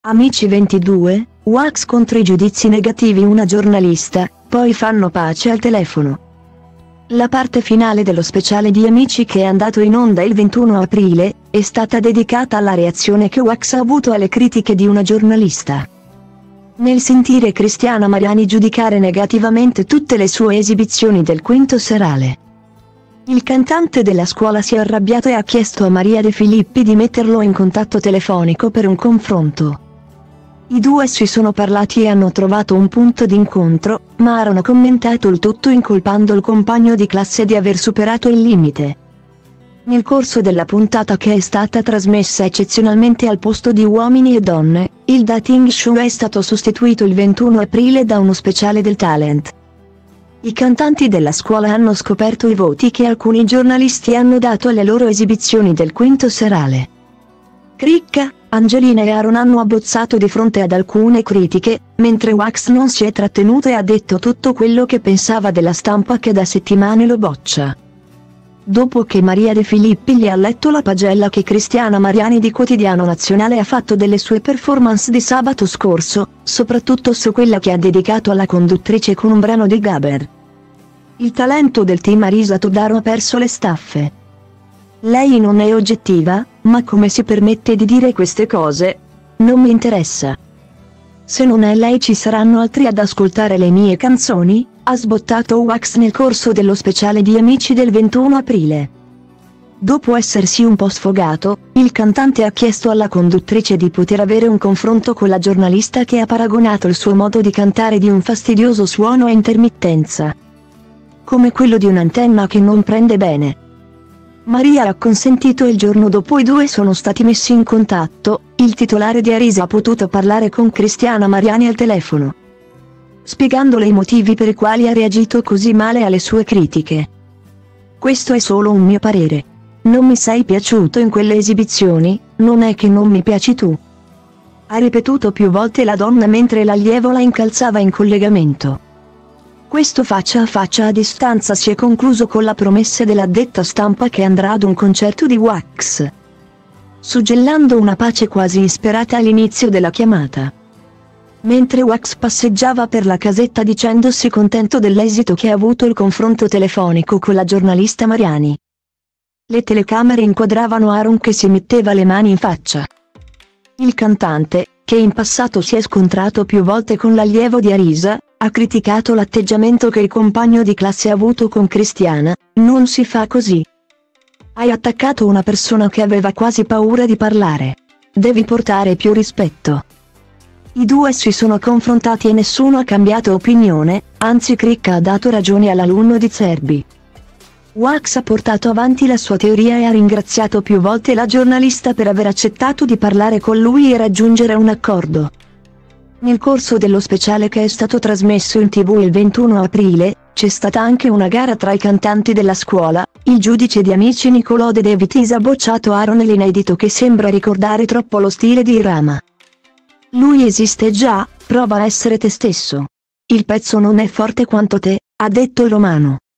Amici 22, Wax contro i giudizi negativi. Una giornalista, poi fanno pace al telefono. La parte finale dello speciale di Amici, che è andato in onda il 21 aprile, è stata dedicata alla reazione che Wax ha avuto alle critiche di una giornalista. Nel sentire Cristiana Mariani giudicare negativamente tutte le sue esibizioni del quinto serale, il cantante della scuola si è arrabbiato e ha chiesto a Maria De Filippi di metterlo in contatto telefonico per un confronto. I due si sono parlati e hanno trovato un punto d'incontro, ma hanno commentato il tutto incolpando il compagno di classe di aver superato il limite. Nel corso della puntata, che è stata trasmessa eccezionalmente al posto di Uomini e Donne, il dating show è stato sostituito il 21 aprile da uno speciale del talent. I cantanti della scuola hanno scoperto i voti che alcuni giornalisti hanno dato alle loro esibizioni del quinto serale. Cricca, Angelina e Aaron hanno abbozzato di fronte ad alcune critiche, mentre Wax non si è trattenuto e ha detto tutto quello che pensava della stampa, che da settimane lo boccia. Dopo che Maria De Filippi gli ha letto la pagella che Cristiana Mariani di Quotidiano Nazionale ha fatto delle sue performance di sabato scorso, soprattutto su quella che ha dedicato alla conduttrice con un brano di Gaber. Il talento del team Arisa Todaro ha perso le staffe. Lei non è oggettiva, ma come si permette di dire queste cose? Non mi interessa. Se non è lei ci saranno altri ad ascoltare le mie canzoni, ha sbottato Wax nel corso dello speciale di Amici del 21 aprile. Dopo essersi un po' sfogato, il cantante ha chiesto alla conduttrice di poter avere un confronto con la giornalista, che ha paragonato il suo modo di cantare di un fastidioso suono a intermittenza, come quello di un'antenna che non prende bene. Maria ha consentito e il giorno dopo i due sono stati messi in contatto. Il titolare di Arisa ha potuto parlare con Cristiana Mariani al telefono, spiegandole i motivi per i quali ha reagito così male alle sue critiche. Questo è solo un mio parere. Non mi sei piaciuto in quelle esibizioni, non è che non mi piaci tu. Ha ripetuto più volte la donna mentre l'allievo la incalzava in collegamento. Questo faccia a faccia a distanza si è concluso con la promessa dell'addetta stampa che andrà ad un concerto di Wax, suggellando una pace quasi insperata all'inizio della chiamata. Mentre Wax passeggiava per la casetta dicendosi contento dell'esito che ha avuto il confronto telefonico con la giornalista Mariani, le telecamere inquadravano Aaron che si metteva le mani in faccia. Il cantante, che in passato si è scontrato più volte con l'allievo di Arisa, ha criticato l'atteggiamento che il compagno di classe ha avuto con Cristiana. Non si fa così. Hai attaccato una persona che aveva quasi paura di parlare. Devi portare più rispetto. I due si sono confrontati e nessuno ha cambiato opinione, anzi Cricca ha dato ragione all'alunno di Zerbi. Wax ha portato avanti la sua teoria e ha ringraziato più volte la giornalista per aver accettato di parlare con lui e raggiungere un accordo. Nel corso dello speciale, che è stato trasmesso in TV il 21 aprile, c'è stata anche una gara tra i cantanti della scuola. Il giudice di Amici Nicolò De Devitis ha bocciato Aaron nell'inedito che sembra ricordare troppo lo stile di Irama. Lui esiste già, prova a essere te stesso. Il pezzo non è forte quanto te, ha detto il romano.